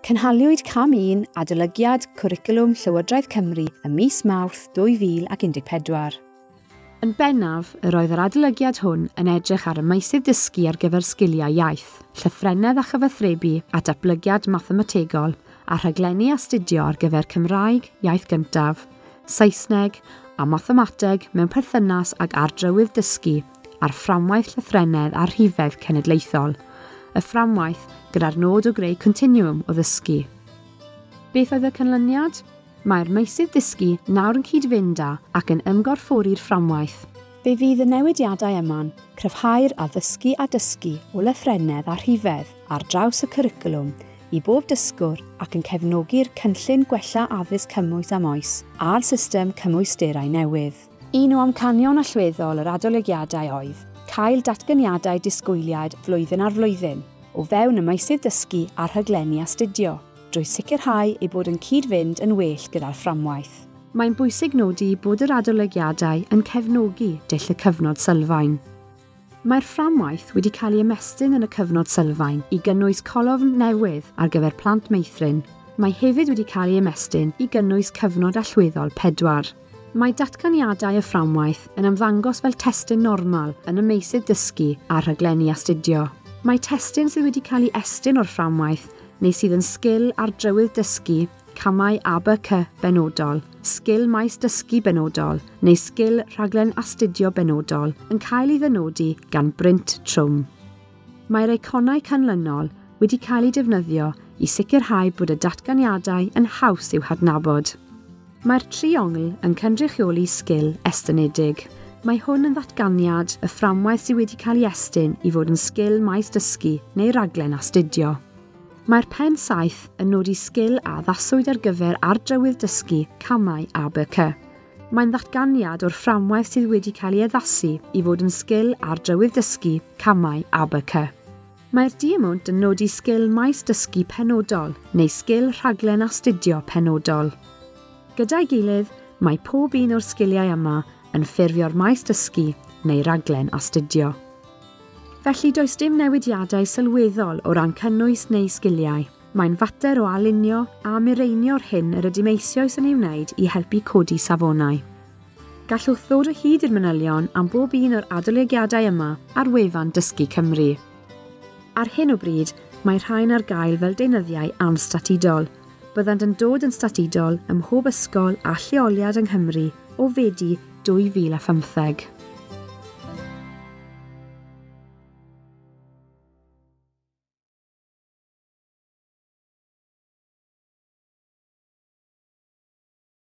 Cynhaliwyd Cam 1 adolygiad Cwricwlwm Llywodraeth Cymru ym mis Mawrth 2014. Yn bennaf, yr oedd yr adolygiad hwn yn edrych ar y meysydd dysgu ar gyfer sgiliau iaith, llythrennedd a chyfathrebu a datblygiad mathemategol a rhaglenni astudio ar gyfer Cymraeg, iaith gyntaf, Saesneg a mathemateg mewn perthynas ag ardrywydd dysgu a'r fframwaith llythrennedd a rhifedd cenedlaethol, y fframwaith gyda'r nod o greu continwwm o ddysgu. Beth oedd y canlyniad? Mae'r meysydd dysgu nawr yn cyd-fynd â ac yn ymgorffori'r fframwaith. Fe fydd y newidiadau yma'n cryfhau'r addysgu a dysgu o lythrennedd a rhifedd ar draws y cwricwlwm i bob dysgwr ac yn cefnogi'r cynllun gwella addysg cymwys am oes a'r system cymwysterau newydd. Un o amcanion allweddol yr adolygiadau oedd cael datganiadau disgwyliad flwyddyn ar flwyddyn o fewn y meysydd dysgu a rhaglenni astudio, drwy sicrhau ei bod yn cyd-fynd yn well gyda'r fframwaith. Mae'n bwysig nodi bod yr adolygiadau yn cefnogi dull y cyfnod sylfaen. Mae'r fframwaith wedi cael ei ymestyn yn y cyfnod sylfaen i gynnwys colofn newydd ar gyfer plant meithrin. Mae hefyd wedi cael ei ymestyn i gynnwys cyfnod allweddol 4. Mae datganiadau y fframwaith yn ymddangos fel testyn normal yn y meysydd dysgu a rhaglenni astudio. Mae testyn sydd wedi cael ei estyn o'r fframwaith neu sydd yn sgil ar drywydd dysgu, camau ABC benodol, sgil maes dysgu benodol neu sgil rhaglen astudio benodol yn cael ei ddynodi gan Brint Trwm. Mae'r eiconau canlynol wedi cael ei defnyddio i sicrhau bod y datganiadau yn haws i'w hadnabod. Mae'r triongl yn cynrychioli sgil estynedig. Mae hwn yn ddatganiad y fframwaith sydd wedi cael ei estyn i fod yn sgil maes dysgu neu raglen astudio. Mae'r pen 7 yn nodi sgil a addaswyd ar gyfer ardrywydd dysgu camau ABC. Mae'n ddatganiad o'r fframwaith sydd wedi cael ei addasu i fod yn sgil ardrywydd dysgu camau ABC. Mae'r diamwnt yn nodi sgil maes dysgu penodol neu sgil rhaglen astudio penodol. Gyda'i gilydd, mae pob un o'r sgiliau yma yn ffurfio'r maes dysgu neu raglen astudio. Felly does dim newidiadau sylweddol o ran cynnwys neu sgiliau. Mae'n fater o alunio a mireinio'r hyn yr ydym eisoes yn ei wneud i helpu codi safonau. Gallwch ddod o hyd i'r manylion am bob un o'r adolygiadau yma ar wefan Dysgu Cymru. Ar hyn o bryd, mae rhain ar gael fel deunyddiau anstatudol. Byddant yn dod yn statudol ym mhob ysgol a lleoliad yng Nghymru o Fedi 2015.